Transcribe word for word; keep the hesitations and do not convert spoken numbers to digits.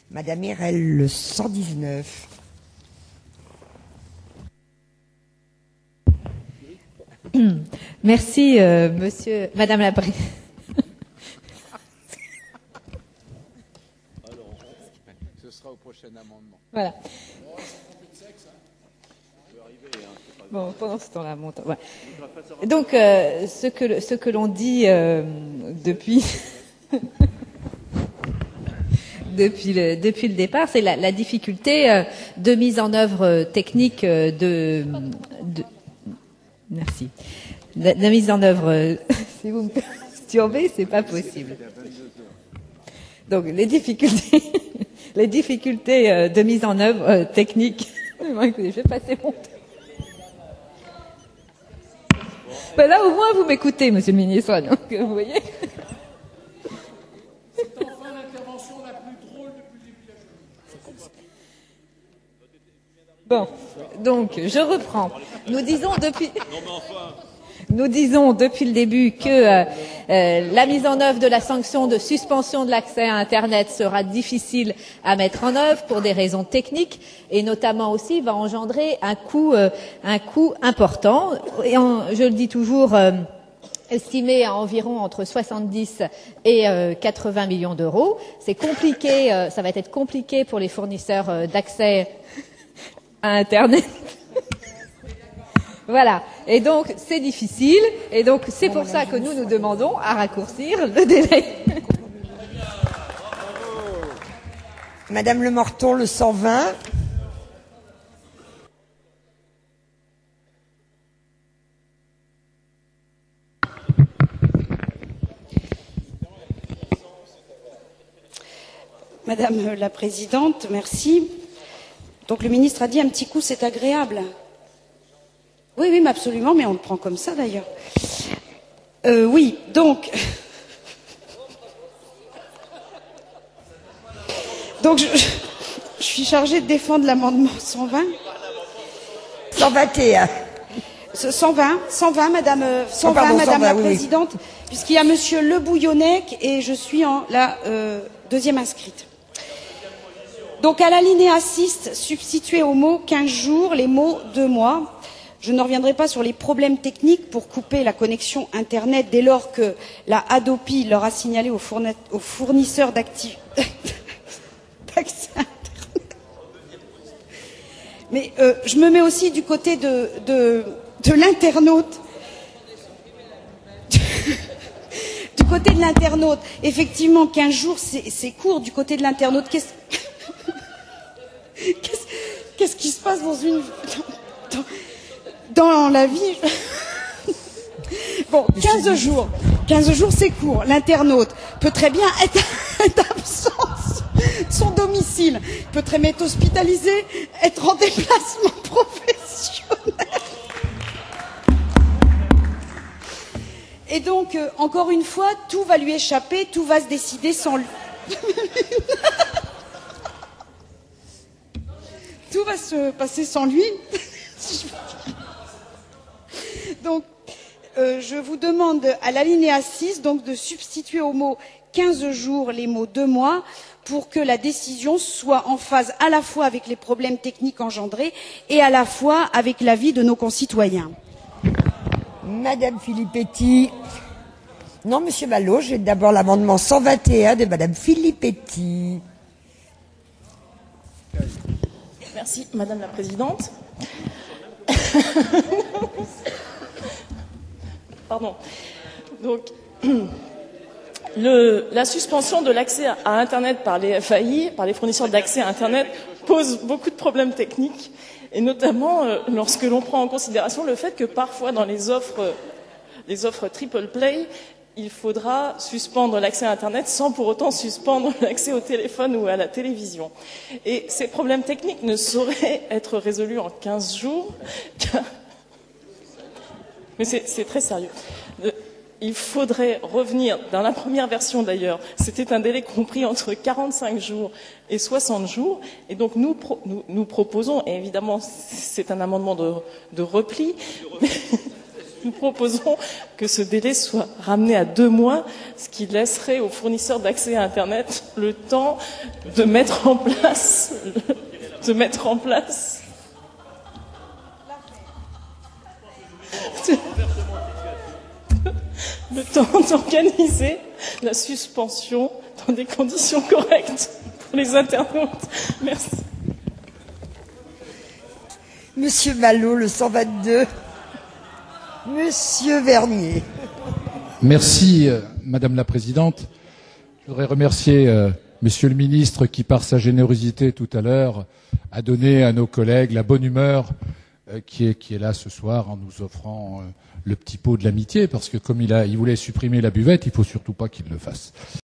Madame Hirel, le cent dix-neuf. Merci, euh, monsieur, madame la présidente. Ce sera au prochain amendement. Voilà. Bon, pendant ce temps-là, mon temps. Ouais. Donc, euh, ce que ce que l'on dit euh, depuis depuis le depuis le départ, c'est la, la difficulté euh, de mise en œuvre technique euh, de, de merci la, la mise en œuvre. Euh, si vous me perturbez, c'est pas possible. Donc, les difficultés les difficultés euh, de mise en œuvre euh, technique. Je vais passer mon temps. Ben là, au moins, vous m'écoutez, monsieur le ministre, donc, vous voyez. C'est enfin l'intervention la plus drôle depuis le début de la journée. Bon, donc, je reprends. Nous disons depuis... Nous disons depuis le début que euh, euh, la mise en œuvre de la sanction de suspension de l'accès à Internet sera difficile à mettre en œuvre pour des raisons techniques et notamment aussi va engendrer un coût, euh, un coût important. Et en, je le dis toujours, euh, estimé à environ entre soixante-dix et euh, quatre-vingts millions d'euros. C'est compliqué, euh, ça va être compliqué pour les fournisseurs euh, d'accès à Internet. Voilà. Et donc, c'est difficile. Et donc, c'est pour ça que nous nous demandons à raccourcir le délai. Madame Le Morton, le cent vingt. Madame la Présidente, merci. Donc, le ministre a dit un petit coup, c'est agréable. Oui, oui, mais absolument, mais on le prend comme ça d'ailleurs. Euh, oui, donc... donc, je, je suis chargée de défendre l'amendement cent vingt. cent vingt et un. cent vingt, cent vingt, Madame, cent vingt, oh, pardon, Madame cent vingt, la oui, Présidente, oui. Puisqu'il y a Monsieur Le Bouillonnec et je suis en la euh, deuxième inscrite. Donc, à l'alinéa six, substituer au mot quinze jours les mots deux mois. Je ne reviendrai pas sur les problèmes techniques pour couper la connexion Internet dès lors que la Hadopi leur a signalé aux fournisseurs d'accès Internet. Mais euh, je me mets aussi du côté de, de, de l'internaute. Du côté de l'internaute. Effectivement, quinze jours, c'est court du côté de l'internaute. Qu'est-ce qu'est-ce qu'est-ce qui se passe dans une... Dans, dans, Dans la vie, bon, quinze jours. quinze jours, c'est court. L'internaute peut très bien être, être absent de son domicile. Il peut très bien être hospitalisé, être en déplacement professionnel. Et donc, euh, encore une fois, tout va lui échapper, tout va se décider sans lui. Tout va se passer sans lui. Donc, euh, je vous demande à l'alinéa six donc, de substituer au mot quinze jours les mots deux mois pour que la décision soit en phase à la fois avec les problèmes techniques engendrés et à la fois avec la vie de nos concitoyens. Madame Filippetti. Non, Monsieur Malo, j'ai d'abord l'amendement cent vingt et un de Madame Filippetti. Merci, Madame la Présidente. Pardon. Donc, le, la suspension de l'accès à Internet par les F A I, par les fournisseurs d'accès à Internet, pose beaucoup de problèmes techniques, et notamment euh, lorsque l'on prend en considération le fait que parfois dans les offres, les offres triple play, il faudra suspendre l'accès à Internet sans pour autant suspendre l'accès au téléphone ou à la télévision. Et ces problèmes techniques ne sauraient être résolus en quinze jours, car... mais c'est très sérieux. Il faudrait revenir, dans la première version d'ailleurs, c'était un délai compris entre quarante-cinq jours et soixante jours, et donc nous, pro, nous, nous proposons, et évidemment c'est un amendement de, de repli, Nous proposons que ce délai soit ramené à deux mois, ce qui laisserait aux fournisseurs d'accès à Internet le temps de mettre en place, de mettre en place, le temps d'organiser la suspension dans des conditions correctes pour les internautes. Merci. Monsieur Malo, le cent vingt-deux. Monsieur Vernier. Merci, euh, Madame la Présidente. Je voudrais remercier euh, Monsieur le Ministre qui, par sa générosité tout à l'heure, a donné à nos collègues la bonne humeur euh, qui, est, qui est là ce soir en nous offrant euh, le petit pot de l'amitié, parce que comme il, a, il voulait supprimer la buvette, il ne faut surtout pas qu'il le fasse.